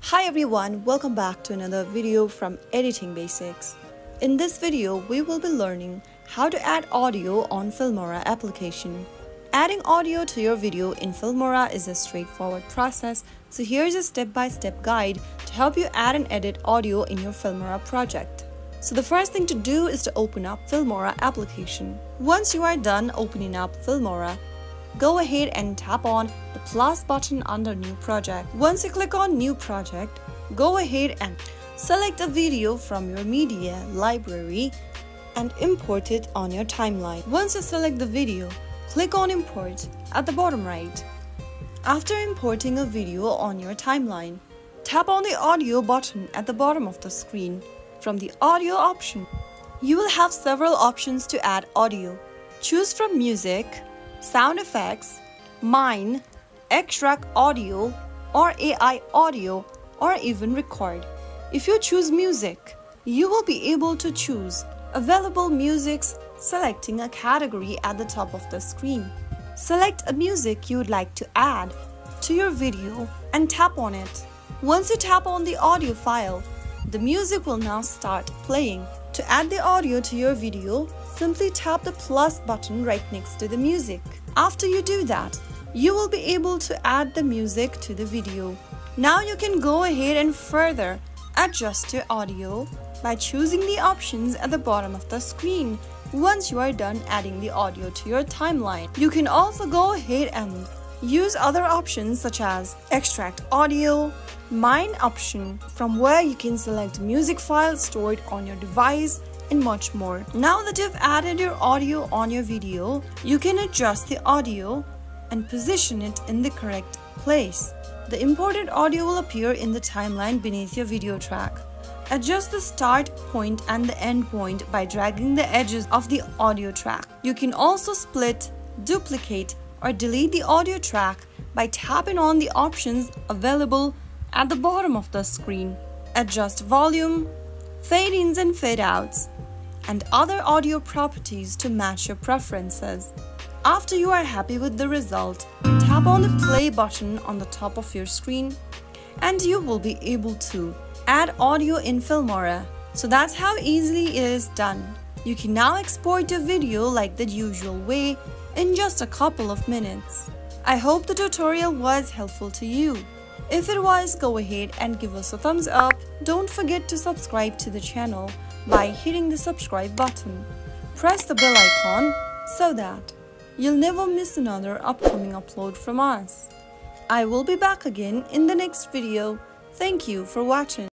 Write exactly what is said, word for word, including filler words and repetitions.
Hi everyone, welcome back to another video from Editing Basics. In this video, we will be learning how to add audio on Filmora application. Adding audio to your video in Filmora is a straightforward process, so here's a step-by-step guide to help you add and edit audio in your Filmora project. So the first thing to do is to open up Filmora application. Once you are done opening up Filmora, go ahead and tap on the plus button under New Project. Once you click on New Project, go ahead and select a video from your media library and import it on your timeline. Once you select the video, click on Import at the bottom right. After importing a video on your timeline, tap on the Audio button at the bottom of the screen. From the Audio option, you will have several options to add audio. Choose from Music, Sound Effects, Mine, Extract Audio, or A I Audio, or even Record. If you choose Music, you will be able to choose Available Musics, selecting a category at the top of the screen. Select a music you would like to add to your video and tap on it. Once you tap on the audio file, the music will now start playing. To add the audio to your video, simply tap the plus button right next to the music. After you do that, you will be able to add the music to the video. Now you can go ahead and further adjust your audio by choosing the options at the bottom of the screen. Once you are done adding the audio to your timeline, you can also go ahead and use other options such as Extract Audio, Mine option, from where you can select music files stored on your device, and much more. Now that you've added your audio on your video, you can adjust the audio and position it in the correct place. The imported audio will appear in the timeline beneath your video track. Adjust the start point and the end point by dragging the edges of the audio track. You can also split, duplicate, or delete the audio track by tapping on the options available at the bottom of the screen. Adjust volume, fade-ins and fade-outs, and other audio properties to match your preferences. After you are happy with the result, tap on the play button on the top of your screen and you will be able to add audio in Filmora. So that's how easily it is done. You can now export your video like the usual way in just a couple of minutes. I hope the tutorial was helpful to you. If it was, go ahead and give us a thumbs up. Don't forget to subscribe to the channel by hitting the subscribe button. Press the bell icon so that you'll never miss another upcoming upload from us. I will be back again in the next video. Thank you for watching.